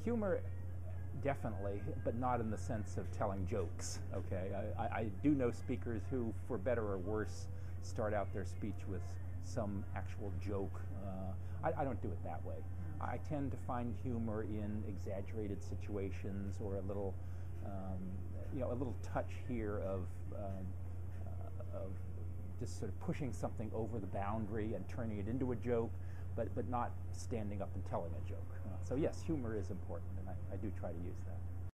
humor, definitely, but not in the sense of telling jokes. Okay, I do know speakers who, for better or worse, start out their speech with some actual joke. I don't do it that way. I tend to find humor in exaggerated situations, or a little, a little touch here of just sort of pushing something over the boundary and turning it into a joke, but not standing up and telling a joke. So yes, humor is important, and I do try to use that.